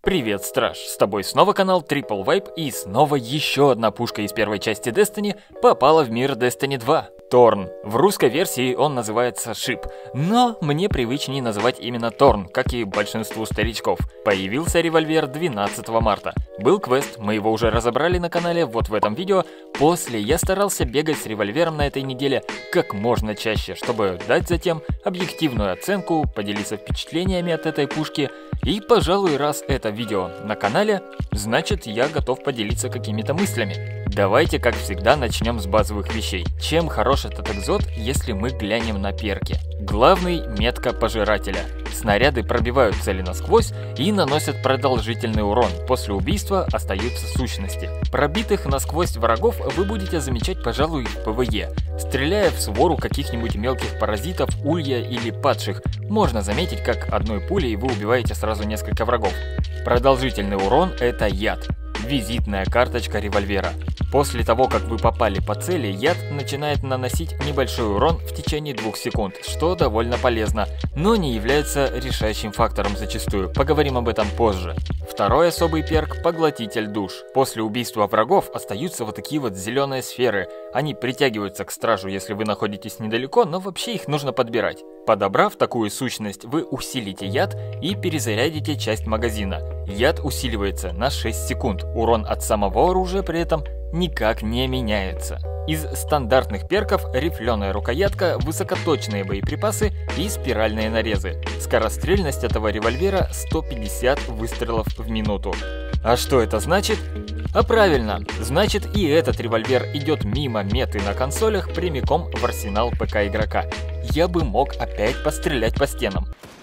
Привет, Страж! С тобой снова канал Triple Vibe, и снова еще одна пушка из первой части Destiny попала в мир Destiny 2. Торн. В русской версии он называется Шип, но мне привычнее называть именно Торн, как и большинству старичков. Появился револьвер 12 марта. Был квест, мы его уже разобрали на канале, вот в этом видео. После я старался бегать с револьвером на этой неделе как можно чаще, чтобы дать затем объективную оценку, поделиться впечатлениями от этой пушки. И, пожалуй, раз это видео на канале, значит, я готов поделиться какими-то мыслями. Давайте, как всегда, начнем с базовых вещей. Чем хорош этот экзот, если мы глянем на перки? Главный — метка пожирателя. Снаряды пробивают цели насквозь и наносят продолжительный урон. После убийства остаются сущности. Пробитых насквозь врагов вы будете замечать, пожалуй, в ПВЕ. Стреляя в свору каких-нибудь мелких паразитов, улья или падших, можно заметить, как одной пулей вы убиваете сразу несколько врагов. Продолжительный урон — это яд. Визитная карточка револьвера. После того, как вы попали по цели, яд начинает наносить небольшой урон в течение 2 секунд, что довольно полезно, но не является решающим фактором зачастую. Поговорим об этом позже. Второй особый перк — поглотитель душ. После убийства врагов остаются вот такие вот зеленые сферы. Они притягиваются к стражу, если вы находитесь недалеко, но вообще их нужно подбирать. Подобрав такую сущность, вы усилите яд и перезарядите часть магазина. Яд усиливается на 6 секунд, урон от самого оружия при этом никак не меняется. Из стандартных перков — рифленая рукоятка, высокоточные боеприпасы и спиральные нарезы. Скорострельность этого револьвера 150 выстрелов в минуту. А что это значит? А правильно, значит, и этот револьвер идет мимо меты на консолях прямиком в арсенал ПК игрока. Я бы мог опять пострелять по стенам.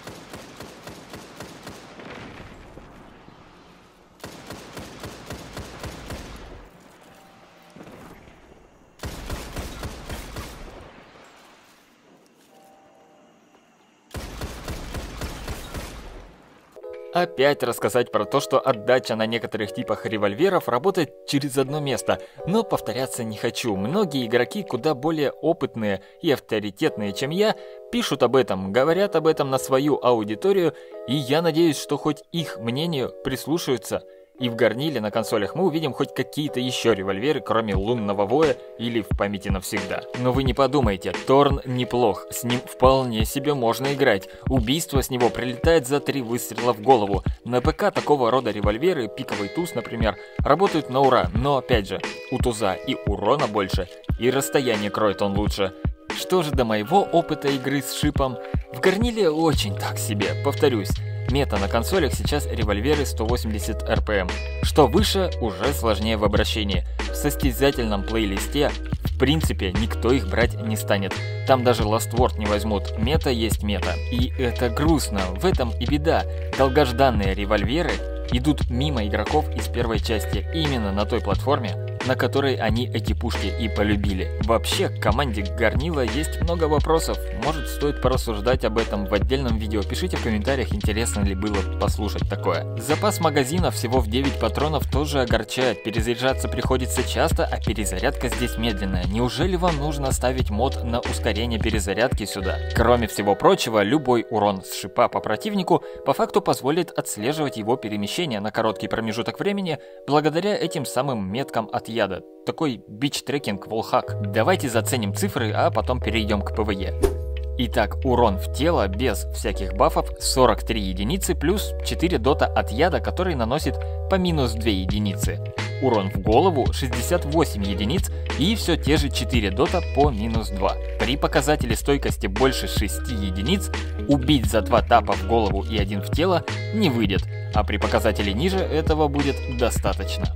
Опять рассказать про то, что отдача на некоторых типах револьверов работает через одно место, но повторяться не хочу. Многие игроки, куда более опытные и авторитетные, чем я, пишут об этом, говорят об этом на свою аудиторию, и я надеюсь, что хоть их мнению прислушаются. И в горниле на консолях мы увидим хоть какие-то еще револьверы, кроме лунного воя или в памяти навсегда. Но вы не подумайте, Торн неплох, с ним вполне себе можно играть. Убийство с него прилетает за 3 выстрела в голову. На ПК такого рода револьверы, пиковый туз, например, работают на ура, но опять же, у туза и урона больше, и расстояние кроет он лучше. Что же до моего опыта игры с шипом? В горниле очень так себе, повторюсь. Мета на консолях сейчас револьверы 180 РПМ. Что выше, уже сложнее в обращении. В состязательном плейлисте, в принципе, никто их брать не станет. Там даже Last Word не возьмут. Мета есть мета. И это грустно. В этом и беда. Долгожданные револьверы идут мимо игроков из первой части именно на той платформе, на которой они эти пушки и полюбили. Вообще, к команде Горнила есть много вопросов. Может, стоит порассуждать об этом в отдельном видео. Пишите в комментариях, интересно ли было послушать такое. Запас магазина всего в 9 патронов тоже огорчает. Перезаряжаться приходится часто, а перезарядка здесь медленная. Неужели вам нужно ставить мод на ускорение перезарядки сюда? Кроме всего прочего, любой урон с шипа по противнику по факту позволит отслеживать его перемещение на короткий промежуток времени благодаря этим самым меткам от яда. Такой бич-трекинг волхак. Давайте заценим цифры, а потом перейдем к ПВЕ. Итак, урон в тело без всяких бафов 43 единицы плюс 4 дота от яда, который наносит по минус 2 единицы. Урон в голову 68 единиц и все те же 4 дота по минус 2. При показателе стойкости больше 6 единиц убить за 2 тапа в голову и 1 в тело не выйдет, а при показателе ниже этого будет достаточно.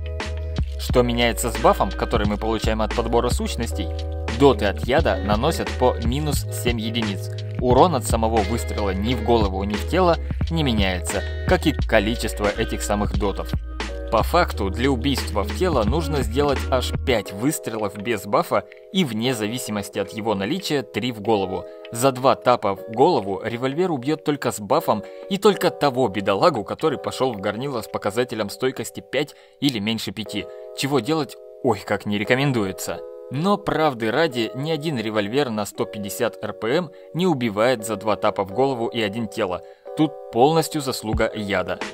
Что меняется с бафом, который мы получаем от подбора сущностей? Доты от яда наносят по минус 7 единиц. Урон от самого выстрела ни в голову, ни в тело не меняется, как и количество этих самых дотов. По факту, для убийства в тело нужно сделать аж 5 выстрелов без бафа и вне зависимости от его наличия 3 в голову. За 2 тапа в голову револьвер убьет только с бафом и только того бедолагу, который пошел в горнило с показателем стойкости 5 или меньше 5, чего делать ой как не рекомендуется. Но правды ради, ни один револьвер на 150 РПМ не убивает за 2 тапа в голову и 1 тело. Тут полностью заслуга яда.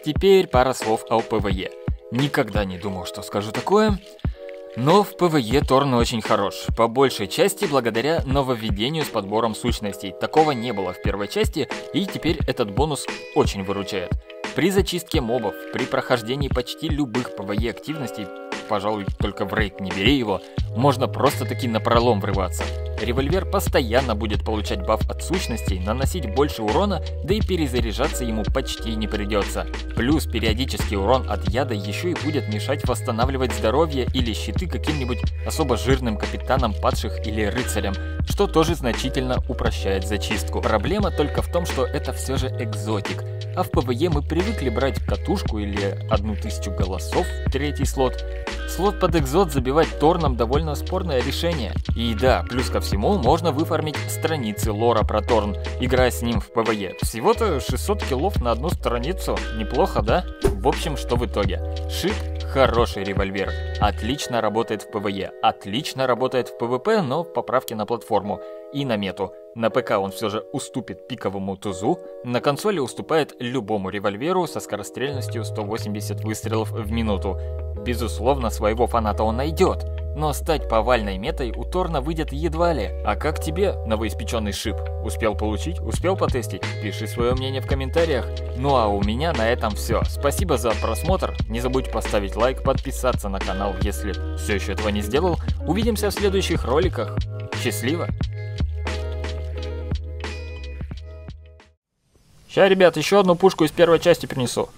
Теперь пара слов о ПВЕ. Никогда не думал, что скажу такое. Но в ПВЕ Торн очень хорош, по большей части благодаря нововведению с подбором сущностей. Такого не было в первой части, и теперь этот бонус очень выручает. При зачистке мобов, при прохождении почти любых ПВЕ активностей, пожалуй, только в рейд не бери его, можно просто-таки напролом врываться. Револьвер постоянно будет получать баф от сущностей, наносить больше урона, да и перезаряжаться ему почти не придется. Плюс периодический урон от яда еще и будет мешать восстанавливать здоровье или щиты каким-нибудь особо жирным капитанам падших или рыцарям, что тоже значительно упрощает зачистку. Проблема только в том, что это все же экзотик, а в ПВЕ мы привыкли брать катушку или 1000 голосов, третий слот. Слот под экзот забивать Торном довольно спорное решение. И да, плюс ко всему, можно выфармить страницы лора про Торн, играя с ним в ПВЕ. Всего-то 600 киллов на одну страницу. Неплохо, да? В общем, что в итоге? Шип — хороший револьвер. Отлично работает в ПВЕ. Отлично работает в ПВП, но в поправке на платформу и на мету. На ПК он все же уступит пиковому тузу, на консоли уступает любому револьверу со скорострельностью 180 выстрелов в минуту. Безусловно, своего фаната он найдет, но стать повальной метой у Торна выйдет едва ли. А как тебе новоиспеченный шип? Успел получить? Успел потестить? Пиши свое мнение в комментариях. Ну а у меня на этом все. Спасибо за просмотр. Не забудь поставить лайк, подписаться на канал, если все еще этого не сделал. Увидимся в следующих роликах. Счастливо! Ща, ребят, еще одну пушку из первой части принесу.